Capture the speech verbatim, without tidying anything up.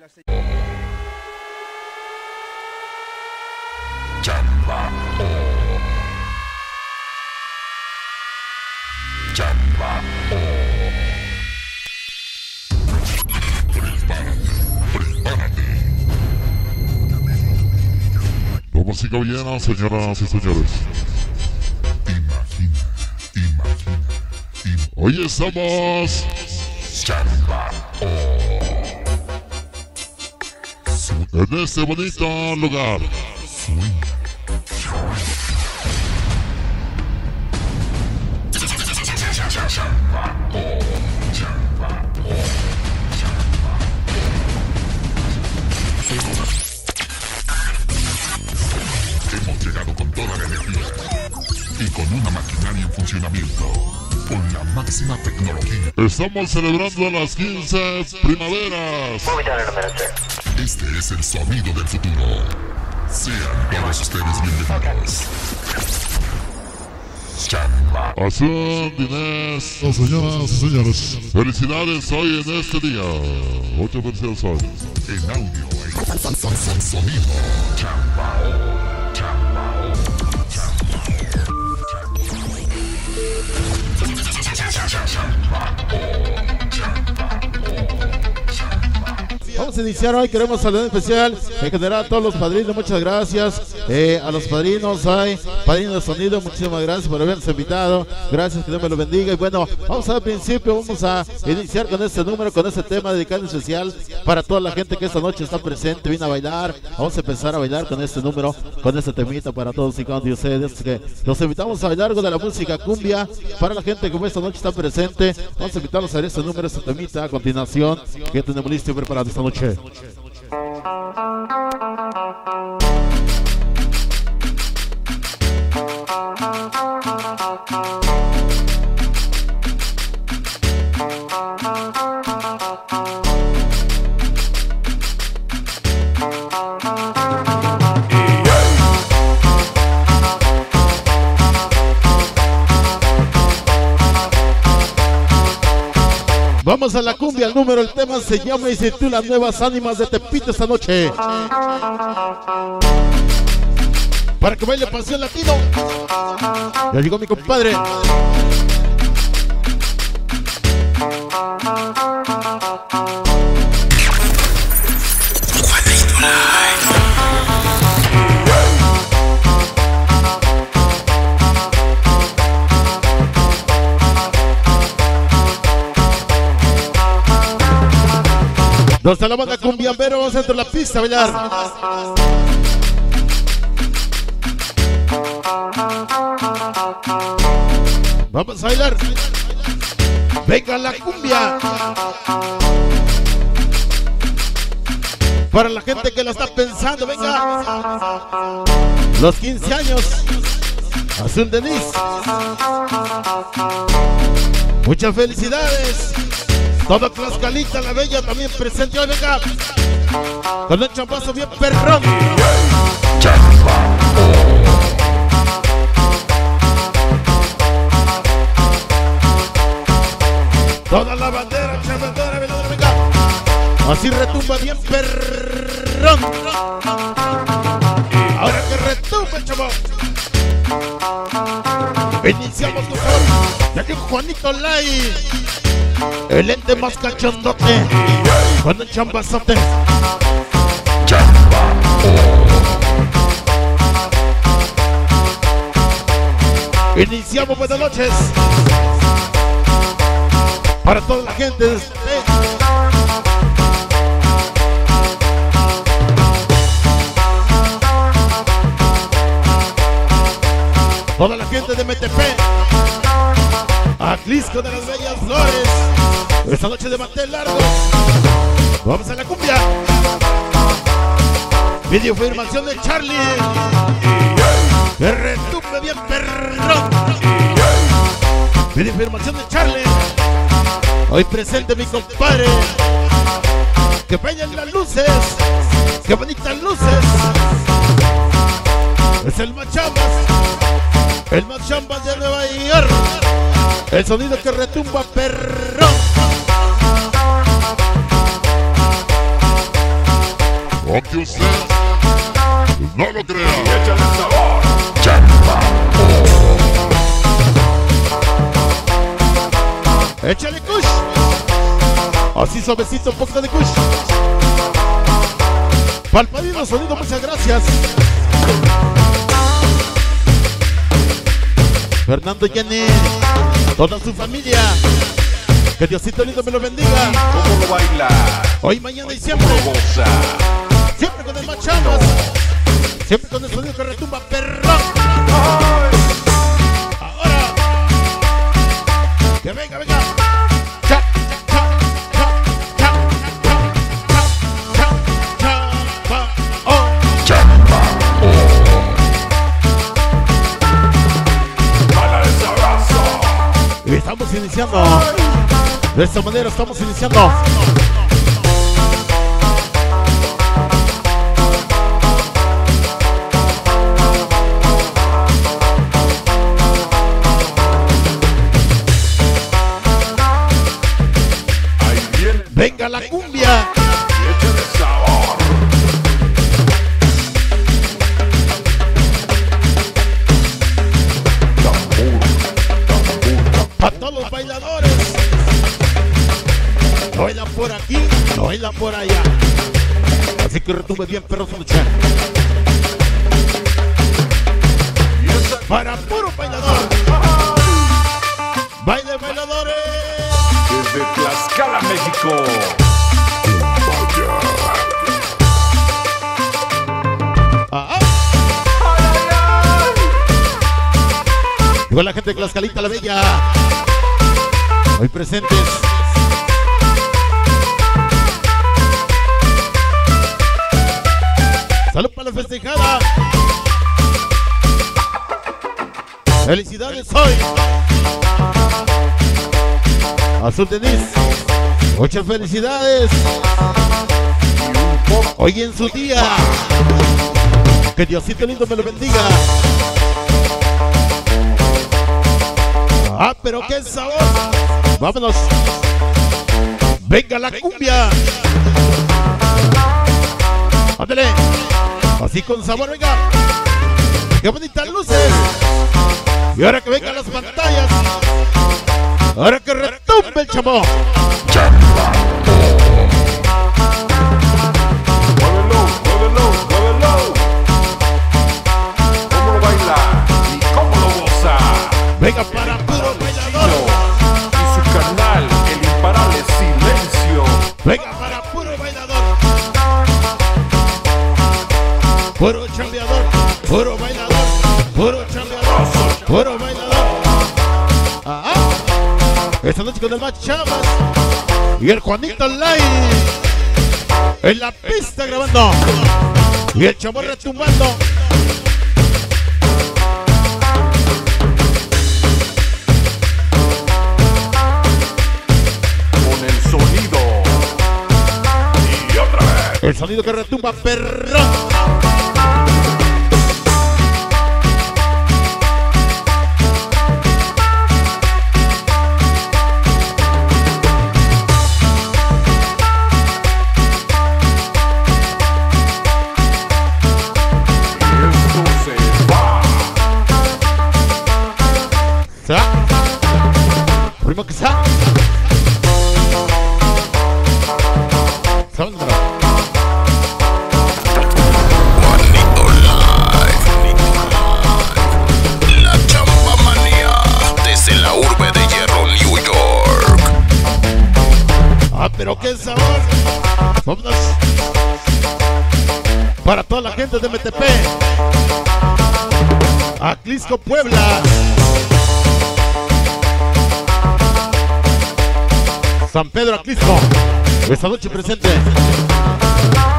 Chamba O. Chamba O. Prepárate, prepárate. Damas y caballeros, señoras y señores. Imagina, imagina, imagina. Hoy estamos Chamba O. En este bonito lugar. Hemos llegado con toda la energía y con una maquinaria en funcionamiento, con la máxima tecnología. Estamos celebrando las quince primaveras. Este es el sonido del futuro. Sean todos ustedes bienvenidos. Chamba. Azul, Inés. Oh, señoras y señores. Felicidades hoy en este día. Muchas felicidades hoy. En audio, en sonido. Chamba. Chamba. Vamos a iniciar hoy, queremos saludar en especial en general a todos los padrinos, muchas gracias eh, a los padrinos, hay padrinos de sonido, muchísimas gracias por habernos invitado, gracias, que Dios me lo bendiga. Y bueno, vamos al principio, vamos a iniciar con este número, con este tema dedicado en especial para toda la gente que esta noche está presente, viene a bailar. Vamos a empezar a bailar con este número, con este temita para todos y cada uno de ustedes, que los invitamos a bailar con de la música cumbia para la gente que esta noche está presente. Vamos a invitarlos a ver este número, este temita a continuación que tenemos listo y preparado esta noche. Vamos a la cumbia, el número, el tema se llama y se titula Nuevas Ánimas de Tepito esta noche. Para que baile Pasión Latino. Ya llegó mi compadre. Los de la banda cumbiambero, vamos dentro de la pista a bailar. Vamos a bailar. Venga la cumbia. Para la gente que la está pensando, venga. Los quince años. Azul Denise. Muchas felicidades. Todo Tlaxcalita, la bella también presente hoy, venga. Con un champazo bien perrón. Toda la bandera, champandera, veladora, venga. Así retumba bien perrón. Ahora que retumba, chavo. Iniciamos con favor. Ya llegó Juanito Lai. El ente más cachondote, con un chambazote. Chamba O. Iniciamos, buenas noches. Para toda la gente de este. Toda la gente de Metepec. Atlisco de las Bellas Flores. Esta noche de mantel largo. Vamos a la cumbia. Videofirmación de Charlie. Que retumbe bien perrón. Videofirmación de Charlie. Hoy presente mi compadre. Que peñan las luces. Que bonitas luces. Es el más chambas. El más chambas de Nueva York. El sonido que retumba perrón. aunque usted no lo crea. Échale sabor. Chamba. Échale kush. Así suavecito, un poquito de kush. Palpadino Sonido, muchas gracias. Fernando Yanni, toda su familia. Que Diosito lindo me lo bendiga. ¿Cómo lo baila? Hoy, mañana y siempre. ¿Cómo lo goza? Siempre con el Machamas. Siempre con el sonido que retumba, perrón. Ahora. Que venga, venga. Cha, cha, cha, cha, cha, cha, cha, cha, oh. Chamba. Bala de sabroso. Y estamos iniciando. De esta manera estamos iniciando. Ahí viene. Venga la cumbia. Y échale sabor. Tambor, tambor. Para todos los bailadores. No bailan por aquí, no bailan por allá. Así que retumbe bien, perros de lucha. Y esa Para puro bailador. Baile bailadores. desde Tlaxcala, México. Ah, ah. Igual la gente de Tlaxcalita la Bella. Hoy presentes. Salud para la festejada. Felicidades hoy. Azul Denis. Muchas felicidades. Hoy en su día. Que Diosito lindo me lo bendiga. Ah, pero qué sabor. Vámonos. Venga la cumbia. Ándale. Así con sabor, venga. Qué bonitas luces. Y ahora que vengan las pantallas. Ahora que retumbe el chamo. Chamba. Muévelo, muévelo, muévelo. ¿Cómo lo baila? ¿Y cómo lo goza? Venga para puro bailador. Y su canal, el imparable Silencio. Venga para puro bailador. Puro chambeador. Puro bailador. Puro chambeador. Puro bailador. Ah, ah. Esta noche con el Machamas y el Juanito Light en la pista grabando y el chavo retumbando. Con el sonido. Y otra vez. El sonido que retumba, perrón. ¿Sa? Primo que sa. Sandra. Juanito Live, la chamba manía desde la urbe de Hierro, New York. Ah, pero qué sabor. Vámonos. Para toda la gente de M T P. Aclisco, Puebla. San Pedro Aclisco. Esta noche presente.